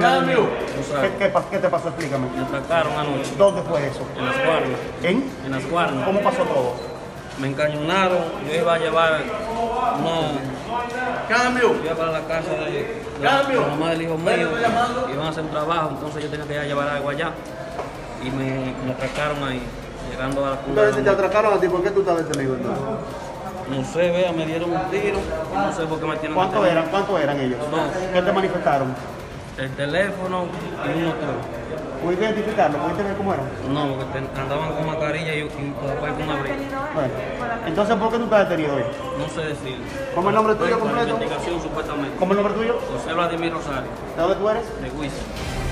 Cambio. ¿Qué te pasó? Explícame. Me atracaron anoche. ¿Dónde fue eso? En las Guarnas. ¿En? En las Guarnas. ¿Cómo pasó todo? Me encañonaron. Yo iba a llevar Cambio. Yo iba para la casa de la mamá del hijo mío. Iban a hacer un trabajo, entonces yo tenía que ir a llevar algo allá. Y me atracaron ahí, llegando a la cuna. Entonces, si te atracaron a ti, ¿por qué tú estás detenido entonces? No sé, vea, me dieron un tiro. No sé por qué me tienen ¿Cuántos detenido. eran ellos? Dos. ¿Qué te manifestaron? El teléfono y un motor. ¿Pudiste identificarlo? ¿Pudiste ver cómo eran? No, porque andaban con mascarilla y después con abrigo. Bueno, entonces, ¿por qué tú estás detenido hoy? No sé decir. ¿Cómo es el nombre tuyo Por completo? investigación supuestamente. ¿Cómo es el nombre tuyo? José Vladimir Rosario, ¿De dónde tú eres? de Huiza.